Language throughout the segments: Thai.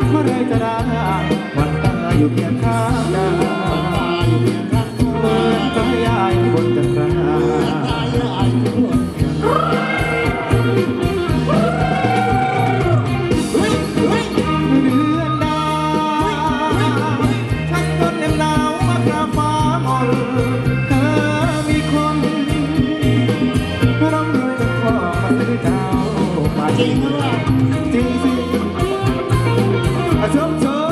เมื่อไรจะได้วันตาอยู่เพียงข้างกายเหมือนใจยายบนจักราจริงหรือเปล่าจริงสิชมเธอ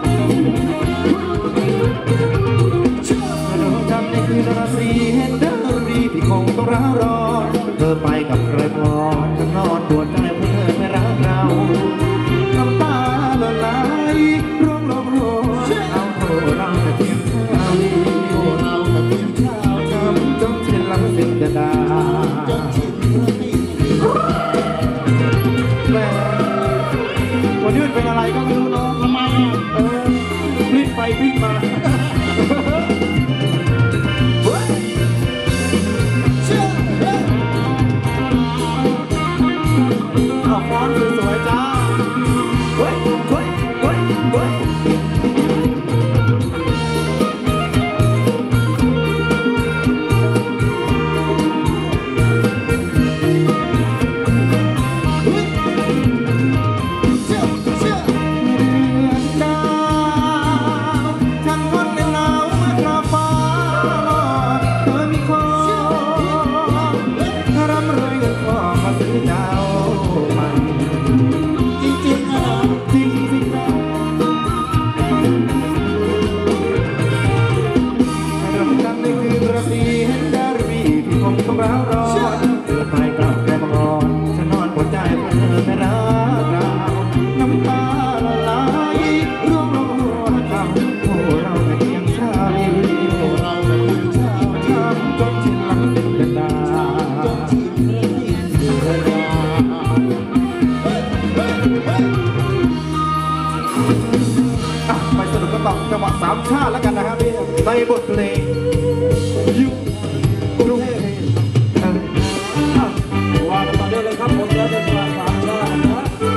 เราจำในคืนราตรีเห็นดาวดีที่คงต้องร้าวร้อนเธอไปกับใครพอจะนอนปวดใจเพื่อไม่รักเราน้ำตาละลายร้องร้องโหเอาโหเราแต่เพียงเช้าจำจนเช่นลังสิ่งกระดาวันนี้มันเป็นอะไรก็ไม่รู้เนาะทำไมพลิกไปพลิกมาเอาฟอนต์สวยๆจ้าเฮ้ยเฮ้ยเฮ้ยเฮ้ยจังหวะสามชาติแล้วกันนะครับในบทเพลงยุคกรุงเทพว่ากันต่อเนื่องเลยครับผมจะเป็นจังหวะสามชาตินะ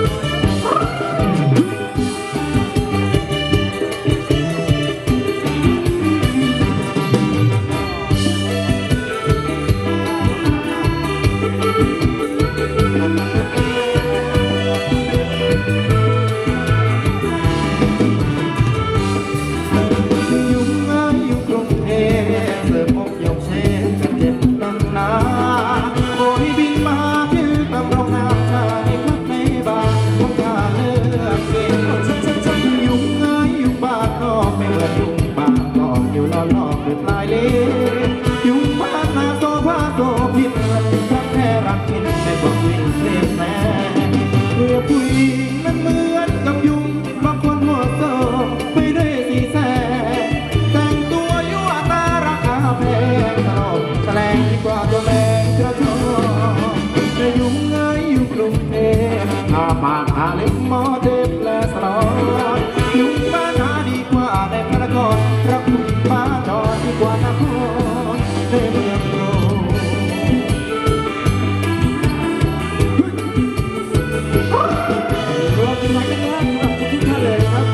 ยุงบ้านนาโซฟาโซพิษรักแท้รักกินในบอกวิ่งเสียแม่เพื่อผู้หญิงนั้นเหมือนกับยุงบางคนหัวโซไปด้วยสีแสแต่งตัวยั่วตาราคาแพงตลอดแสลงดีกว่าตัวแรงกระชอกแต่ยุงเงยอยู่กรุงเทพหาปากหาเล็บหมอเด็บและสลอดยุงบ้านนาดีกว่าในพระนครรักคุณป้าจอดีกว่านครในเมืองโปรรวมถึงไหนกันนะครับทุกท่านเลยครับ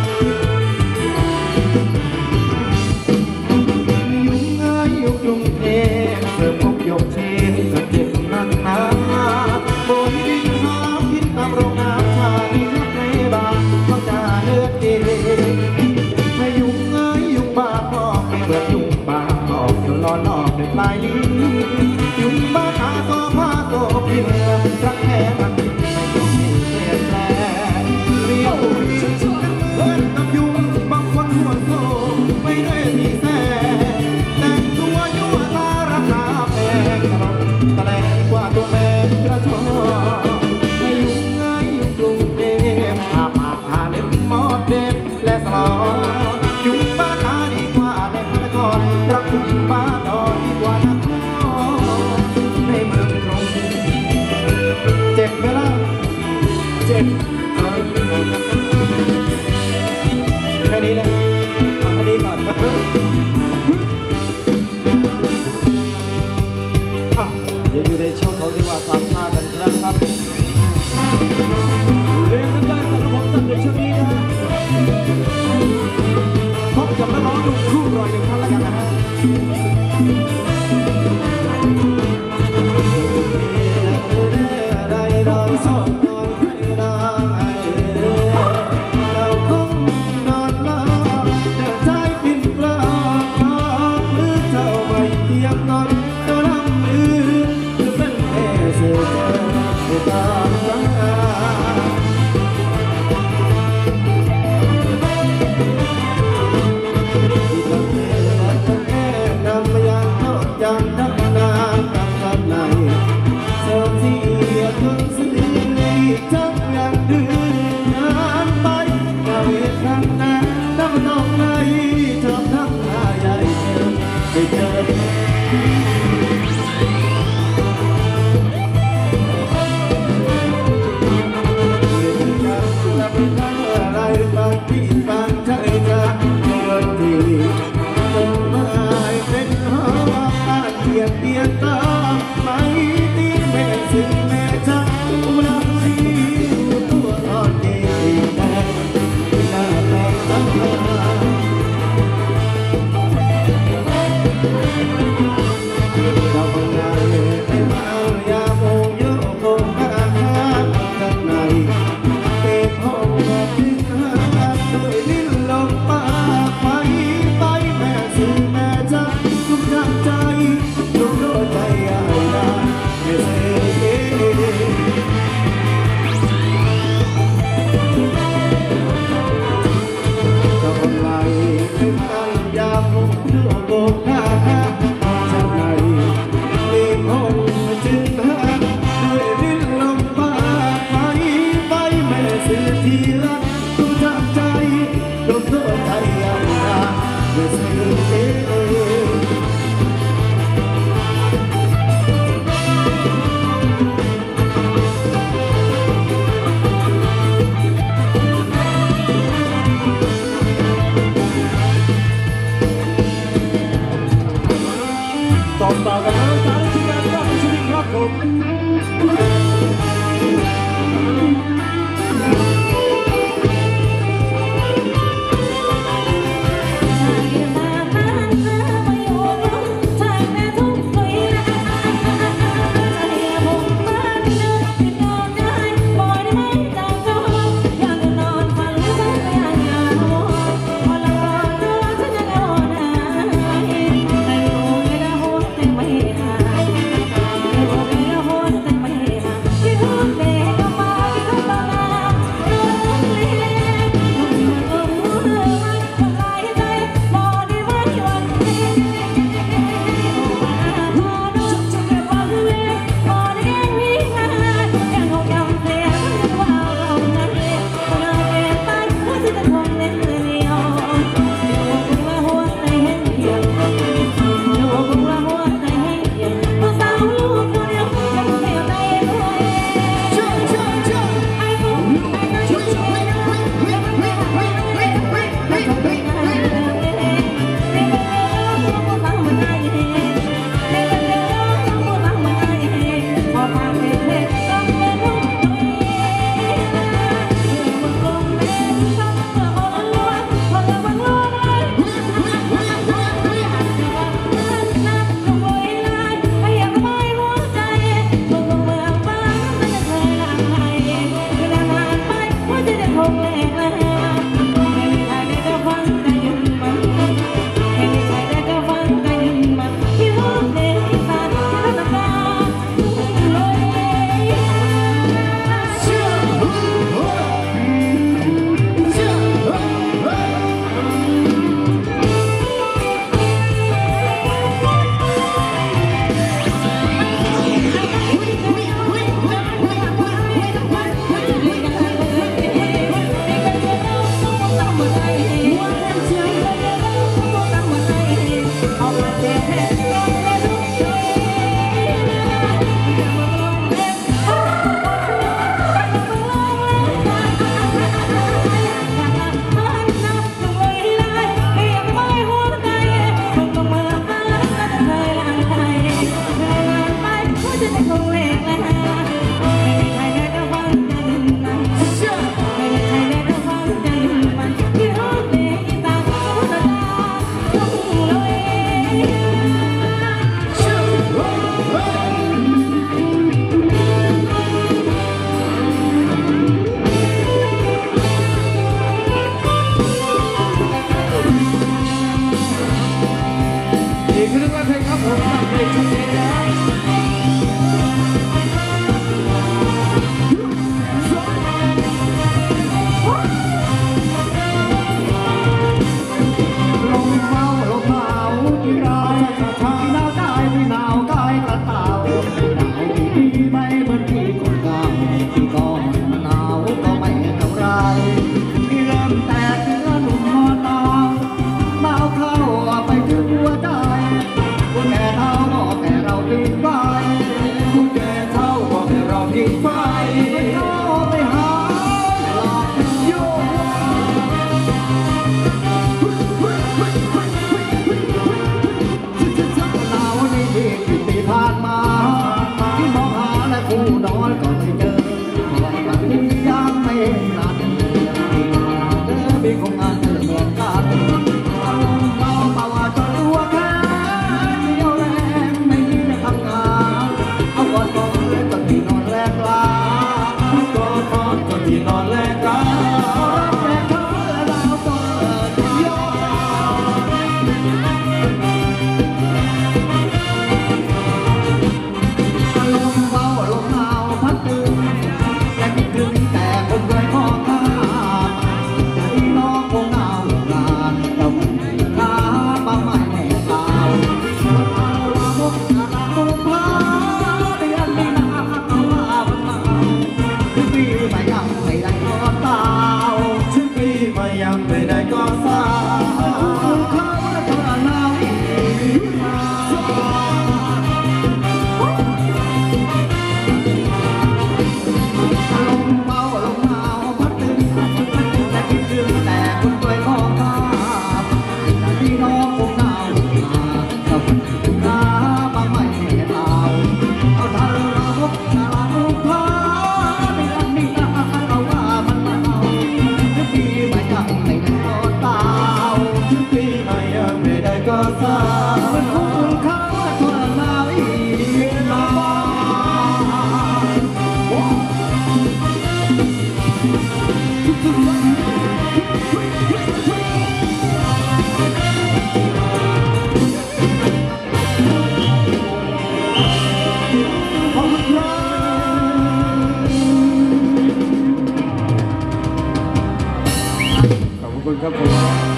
ยุงเงยอยู่กรุงเทพเสิร์ฟพกยกเชนกับเจ็บนั่งน้ำบนดินหาพิษตามโรงน้ำชาดีนักในบ้านเขาจะเลือกเองให้ยุงเงยยุงบ้าก็ไม่เหมือนยุงบ้าอยู่ล้อลอกด้วยปลายลิ้นยุงบ้าหาโซฟาโซพินรักแท้มันไม่ต้องเปลี่ยนแปลงเรียวเหมือนกับยุงบางคนหัวโซไม่ได้สีแสแต่งตัวยั่วตาราคาแพงตลอดตะแลงกว่าตัวแมงกระชอกให้ยุงเงยยุงกรุงเทพหาปากหาเล็บหมอเด็บและสลอยุงบ้าหาดีกว่าในพระนครรักคุณป้าดอนดีกว่านครในเมืองกรุงเจ็บไหมล่ะเจ็บแค่นี้เลยทำให้ดีก่อนเดี๋ยวอยู่ในช่วงของที่ว่าสามชากันนะครับเรียนกันได้สำหรับผมตั้งแต่ช่วงนี้นะปากที่ปากใจจะเกิดทีจงมาเป็นหอเกียรติตาไม่ตีแม่ซึ่งแม่จะอุลาชีตัวอ่อนเองแม่หน้าแม่ตั้งเราคงได้ไม่มาอยากโมโยโกหาจากไหนเก็บห้องที่หาด้วยลิ้นลมปากไปแม่สื่อแม่จะทุกอย่างใจทุกโลกใจอะไรไม่เสียจะคนไหลไม่มาอยากโมโยโกหาจากไหนเก็บห้องจึงหาด้วยลิ้นลมปากไปแม่สื่อที่รักทุกอย่างใจทุกโลกใจอะไรไม่เสียตอบต่อกันแล้วจากทีมงานราชวิทย์ครับผมใจมาหาขอบคุณครับขอบคุณครับผม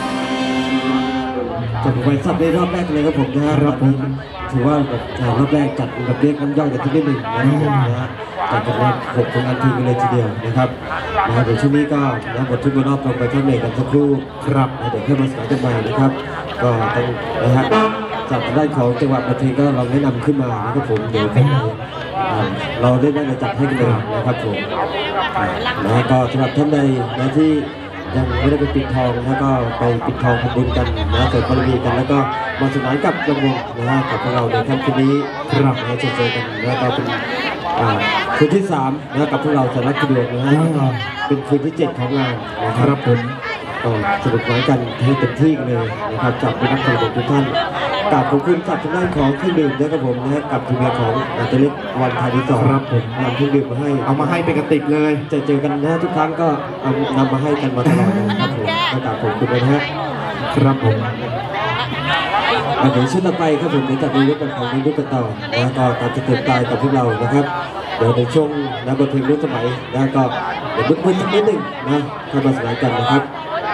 จบไปสับในรอบแรกเลยครับผมนะฮะรอบนี้ถือว่าแบบรอบแรกจัดแบบเรียกน้ำย่อยกันที่ได้หนึ่งนะฮะจัดกันมา6 ผลงานทีกันเลยทีเดียวนะครับเดี๋ยวช่วงนี้ก็นะบททุกรอบลงไปข้างในกันสักครู่ครับเดี๋ยวขึ้นมาสายกันใหม่นะครับ ก็ต้องนะฮะจากด้านของจังหวัดประเทศก็เราแนะนำขึ้นมานะครับผมเดี๋ยวข้างในเราได้ได้จัดให้กันเลยนะครับผมนะก็สำหรับท่านใดนะที่ยังไม่ได้ไปปิดทองนะก็ไปปิดทองทำบุญกันนะเสริมบารมีกันแล้วก็มาสนานกับระวงนะกับพวกเราในค่ำคืนนี้ครับนะเจอกันแล้วก็เป็นคืนที่3นะกับพวกเราสารคดีนะฮะเป็นคืนที่7ของงานนะครับผมก็สนุกสนานกันให้เต็มที่กันเลยนะครับจากนักแสดงทุกท่านกราบขอบคุณจากทางด้านของเครื่องดื่มนะครับผมนะกับทีมงานของอาจารย์เล็กวันไทยที่2ครับผมนำเครื่องดื่มมาให้เอามาให้เป็นกระติกเลยเจอกันนะทุกครั้งก็เอานำมาให้กันมาตลอดนะครับผมก็กราบขอบคุณนะฮะครับผมเดี๋ยวชุดต่อไปครับผมเดี๋ยวจัดในยุคกันของในยุคกันต่อนะก็ตามจะเติมตายกับพวกเรานะครับเดี๋ยวในช่วงนักบทเพลงรุ่นสมัยนะก็เดี๋ยวบึ้งสักนิดหนึ่งนะเข้ามาสนานกันนะครับ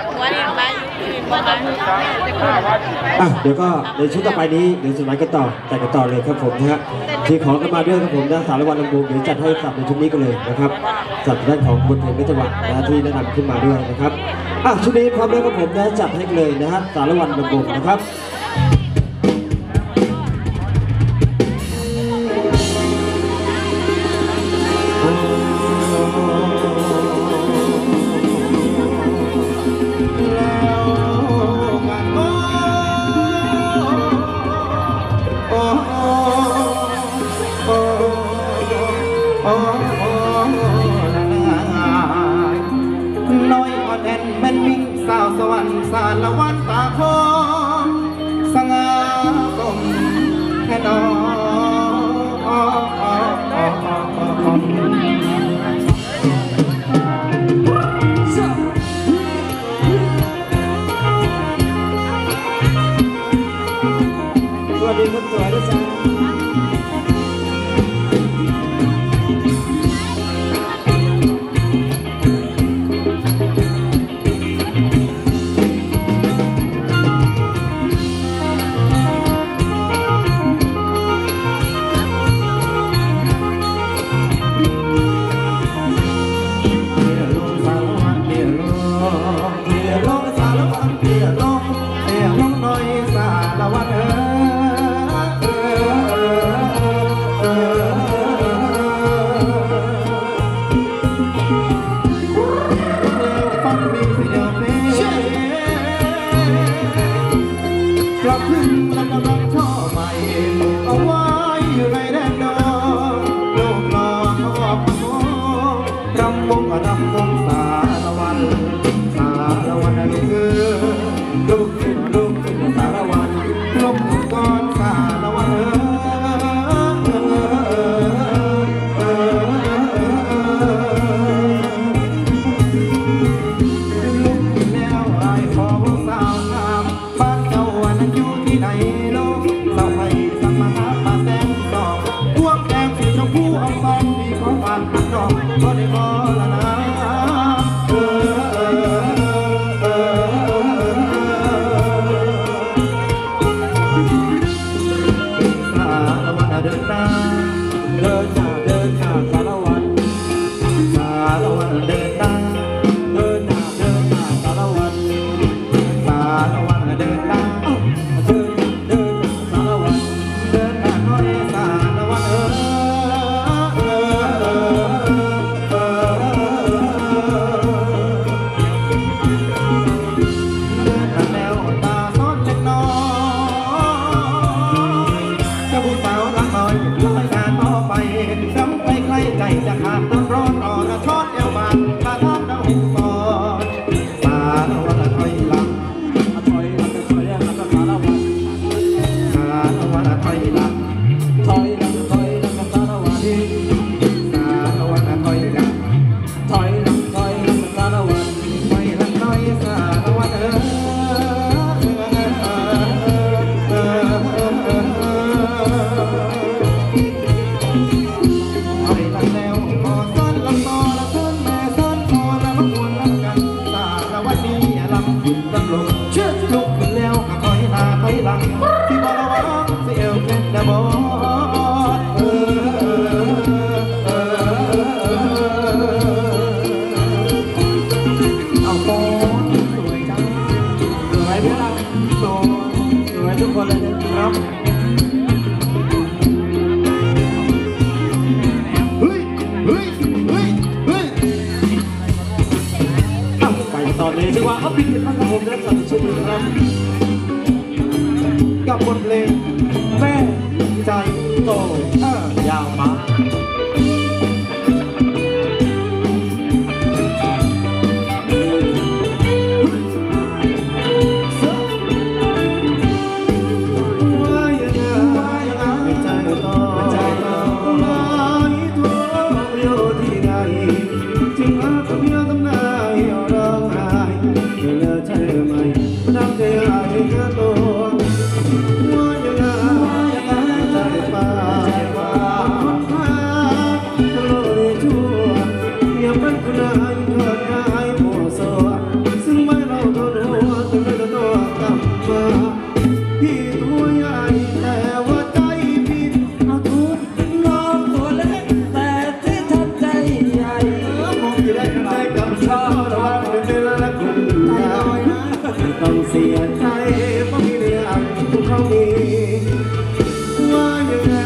เดี๋ยวก็ในชุดต่อไปนี้เดี๋ยวสนานกันต่อจัดกันต่อเลยครับผมนะฮะที่ขอกันมาด้วยครับผมนะสารวัตรลำพูนเดี๋ยวจัดให้สับในชุดนี้กันเลยนะครับสับด้านของบทเพลงในจังหวะนะที่แนะนำขึ้นมาด้วยนะครับชุดนี้พร้อมแล้วครับผมนะจัดให้เลยนะฮะสารวัตรลำพูนนะครับน้อยอ่อนแอนแม่นมิ่งสาวสวรรค์สารวันตาคมสง่ากลมแค่นอสวัสดีครับสวัสดีจ้าที่ไหนวันนี้ลำขึ้นลำลงเชื่อลุกขึ้นแล้วก็ถอยหน้าถอยหลังที่บ่ระวังเสียวแค่ดบเอาโป้สวยจังสวยด้วยล่ะสวยทุกคนเลยนะครับตอนนี้จังหวะเอาปิดกันครับผมนะครับชุดนี้ครับกับบทเพลงแม่ใจโตยาวมาต้องเสียใจเพราะมีเรื่องที่เขามีว่ายังไง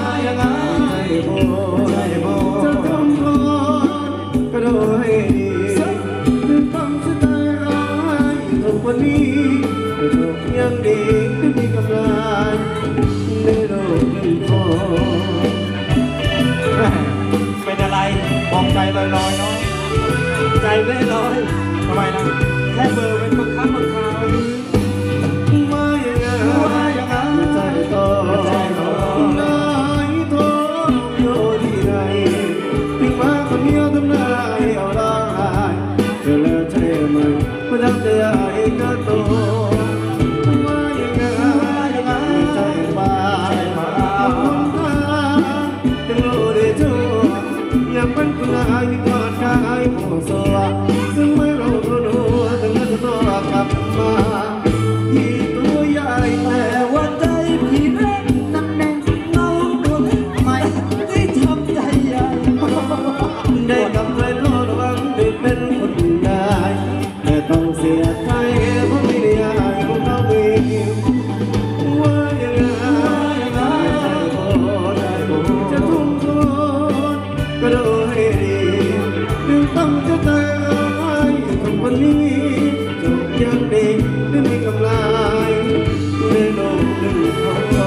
ใจโบจะทำก่อนก็โดยดีถึงต้องจะตายร้ายทุกวันนี้แต่ทุกยังดีไม่มีกำลังในโลกนี้พอเป็นอะไรบอกใจลอยๆเนาะใจไม่ลอยทำไมล่ะแค่เบอร์เป็นบางครั้งบางคราวว่ายังไงใจโตไหนโตอยู่ที่ไหนถึงมาคนเดียวทำไมเอาได้เธอเลิกใช่ไหมไม่ทำใจก็โตว่ายังไงใจบ้าจะรู้ได้ชั่วอยากเป็นคนไหนที่กอดกายโอ้โซซึ่งไม่รู้ตัวแต่เงินตัวกลับมาที่ตัวใหญ่แต่ว่าใจพี่เล็กนั่นเองน้องตัวเล็กไม่ที่ทำใจใหญ่ได้กับใจโลดหวังได้เป็นคนได้แต่ต้องเสียใจเพราะไม่ได้ให้ของเขาเองว่ายังไงจะทุ่มทุนก็โดยดีถึงต้องจะตายทุกวันนี้จบยังเด็กไม่มีกำลังในโลกหนึ่งของเรา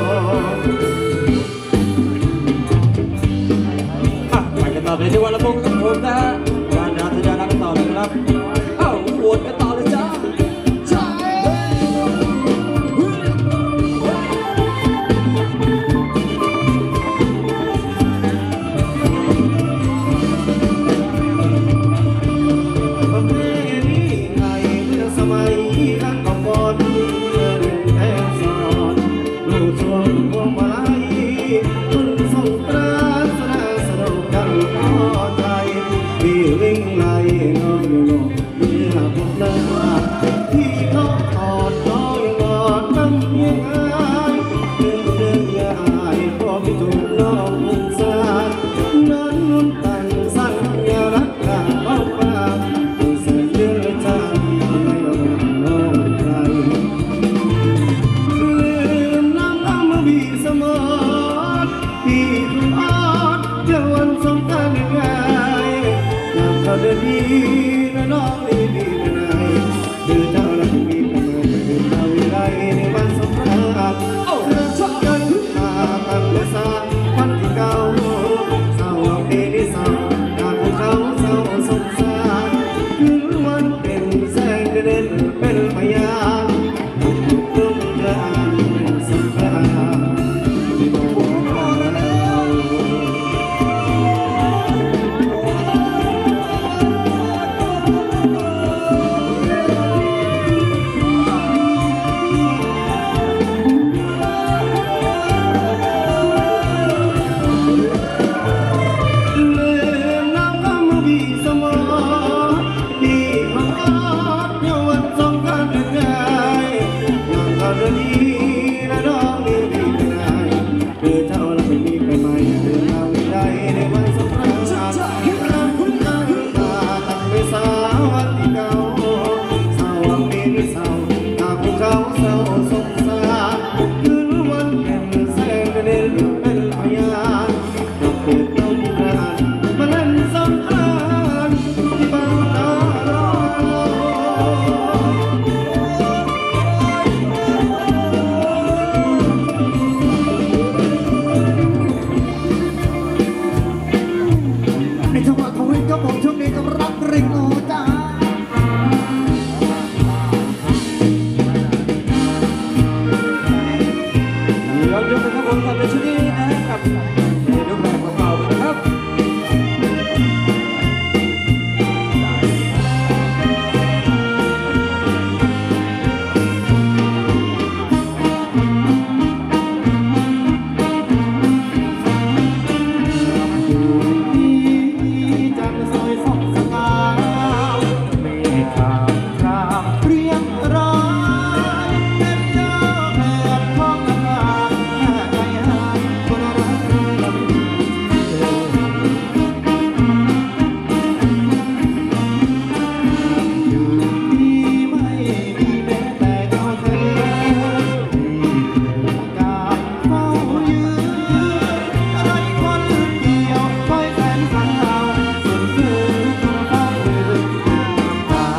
ไปกันต่อเลยที่วันละพงกับผมนะฮะการดาวทะยานกันต่อเลยครับเอ้าโหวตกันต่อเลยจ้าใเศร้าสงสารคืนวันแห่งแสงเด่นเป็นพยานดอกเกิดต้นกรานมาเล่นสำคัญที่บ้านตาในจังหวะของเล่นก็ผมช่วงนี้กำลังริงโอจ้าย้อนยุคนะครับผมทำในชุดนี้นะครับในรูปแบบเก่าๆนะครับจันทร์สวยส่องสง่าเมฆขาวครามเรียงรายเป็นเจ้าแผ่ท้องอากาศใจหายคนรักลำเธออยู่ที่ไม่มีแม้แต่เจ้าเธอที่คือการเฝ้ายืนไรคนเกี่ยวคอยแสนสาวส่วนคืนคนเฝ้าเดินน้ำตา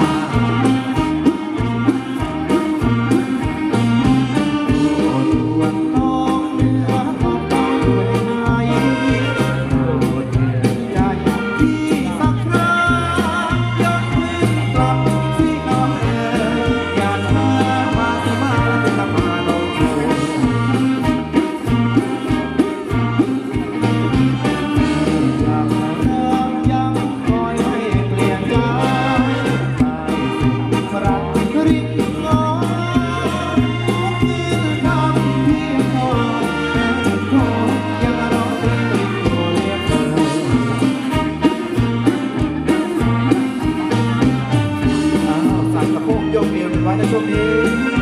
โปรดทวนน้องเนื้อของเราด้วยให้โปรดเห็นใจที่สักครายกมือกลับที่น้องเอ๋ยอย่าช้ามาสิมาแล้วจะมาลงเธอยังยังคอยให้เปลี่ยนใจตายสิ่งรักริบง้อ คือคำที่คอยแม้คอยยังรอเรียกโอเรียกเธอใส่สะโพกโยกเอวกันไว้ในช่วงนี้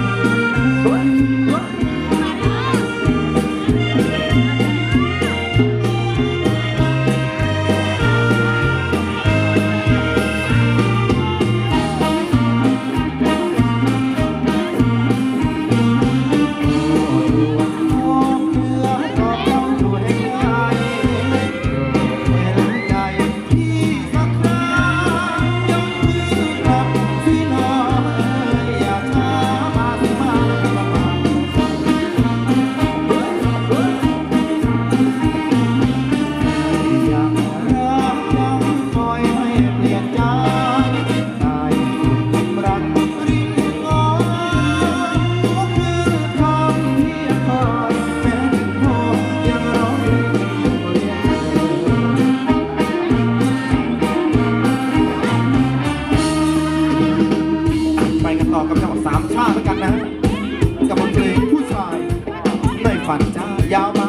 ท้องเรือก็ต้องอยู่ให้ได้เห็นใจที่สักครายกมือกลับที่น้องเอ๋ยอย่าช้ามาสิมาแล้วจะมา ยังรักยังคอยให้เปลี่ยนใจตายสุดรักริ้งง้อก็คือคำที่คอยแม้พอยังรอเรียกเรียกไปกันต่อกับจังหวัดสามชาติแล้วกันนะกับบทเพลงผู้ชายในฝันจ้ายาวไป